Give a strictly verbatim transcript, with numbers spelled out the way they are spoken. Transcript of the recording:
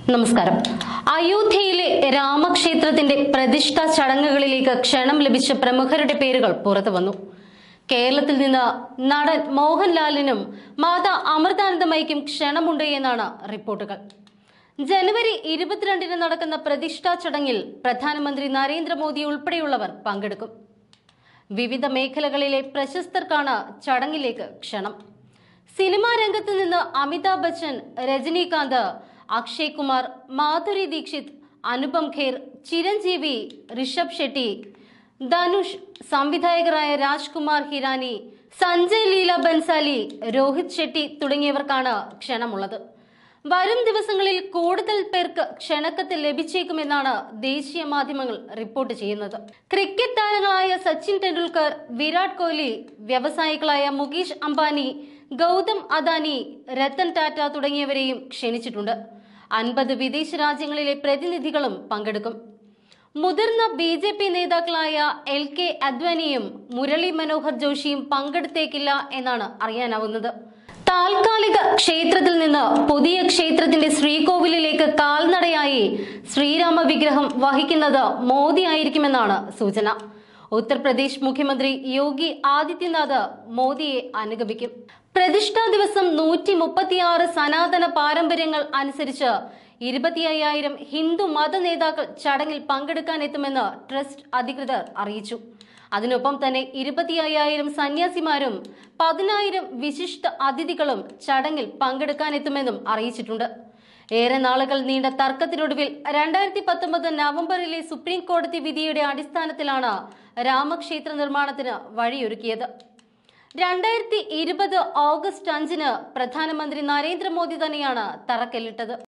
നമസ്കാരം. അയോധ്യയിലെ രാമക്ഷേത്രത്തിന്റെ പ്രതിഷ്ഠാ ചടങ്ങുകളിലേക്ക് ക്ഷണം ലഭിച്ച പ്രമുഖരുടെ പേരുകൾ പുറത്തു വന്നു. കേരളത്തിൽ നിന്ന് നടൻ മോഹൻലാലിനും മാതാ അമൃതാനന്ദമയ്ക്കും ക്ഷണമുണ്ട് എന്നാണ് റിപ്പോർട്ടുകൾ. ജനുവരി ഇരുപത്തിരണ്ടിന് നടക്കുന്ന പ്രതിഷ്ഠാ ചടങ്ങിൽ പ്രധാനമന്ത്രി നരേന്ദ്രമോദി ഉൾപ്പെടെയുള്ളവർ പങ്കെടുക്കും. വിവിധ മേഖലകളിലെ പ്രശസ്തർക്കാണ് ചടങ്ങിലേക്ക് ക്ഷണം. സിനിമാ രംഗത്ത് നിന്ന് അമിതാഭ് ബച്ചൻ, രജനീകാന്ത്, അക്ഷയ് കുമാർ, മാധുരി ദീക്ഷിത്, അനുപം ഖേർ, ചിരഞ്ജീവി, ഋഷഭ് ഷെട്ടി, ധനുഷ്, സംവിധായകരായ രാജ്കുമാർ ഹിരാനി, സഞ്ജയ് ലീല ബൻസാലി, രോഹിത് ഷെട്ടി തുടങ്ങിയവർക്കാണ് ക്ഷണമുള്ളത്. വരും ദിവസങ്ങളിൽ കൂടുതൽ പേർക്ക് ക്ഷണക്കത്ത് ലഭിച്ചേക്കുമെന്നാണ് ദേശീയ മാധ്യമങ്ങൾ റിപ്പോർട്ട് ചെയ്യുന്നത്. ക്രിക്കറ്റ് താരങ്ങളായ സച്ചിൻ ടെണ്ടുൽക്കർ, വിരാട് കോഹ്ലി, വ്യവസായികളായ മുകേഷ് അംബാനി, ഗൗതം അദാനി, രത്തൻ ടാറ്റ തുടങ്ങിയവരെയും ക്ഷണിച്ചിട്ടുണ്ട്. അൻപത് വിദേശ രാജ്യങ്ങളിലെ പ്രതിനിധികളും പങ്കെടുക്കും. മുതിർന്ന ബി ജെ പി നേതാക്കളായ എൽ കെ അദ്വാനിയും മുരളി മനോഹർ ജോഷിയും പങ്കെടുത്തേക്കില്ല എന്നാണ് അറിയാനാവുന്നത്. താൽക്കാലിക ക്ഷേത്രത്തിൽ നിന്ന് പുതിയ ക്ഷേത്രത്തിന്റെ ശ്രീകോവിലിലേക്ക് കാൽനടയായി ശ്രീരാമ വിഗ്രഹം വഹിക്കുന്നത് മോദി ആയിരിക്കുമെന്നാണ് സൂചന. ഉത്തർപ്രദേശ് മുഖ്യമന്ത്രി യോഗി ആദിത്യനാഥ് മോദിയെ അനുഗമിക്കും. പ്രതിഷ്ഠാ ദിവസം നൂറ്റി മുപ്പത്തിയാറ് സനാതന പാരമ്പര്യങ്ങൾ അനുസരിച്ച് ഇരുപത്തി അയ്യായിരം ഹിന്ദു മത നേതാക്കൾ ചടങ്ങിൽ പങ്കെടുക്കാനെത്തുമെന്ന് ട്രസ്റ്റ് അധികൃതർ അറിയിച്ചു. അതിനൊപ്പം തന്നെ ഇരുപത്തി അയ്യായിരം സന്യാസിമാരും പതിനായിരം വിശിഷ്ട അതിഥികളും ചടങ്ങിൽ പങ്കെടുക്കാനെത്തുമെന്നും അറിയിച്ചിട്ടുണ്ട്. ഏറെ നാളുകൾ നീണ്ട തർക്കത്തിനൊടുവിൽ രണ്ടായിരത്തി പത്തൊമ്പത് നവംബറിലെ സുപ്രീം കോടതി വിധിയുടെ അടിസ്ഥാനത്തിലാണ് രാമക്ഷേത്ര നിർമ്മാണത്തിന് വഴിയൊരുക്കിയത്. രണ്ടായിരത്തി ഇരുപത് ഓഗസ്റ്റ് അഞ്ചിന് പ്രധാനമന്ത്രി നരേന്ദ്രമോദി തന്നെയാണ് തറക്കല്ലിട്ടത്.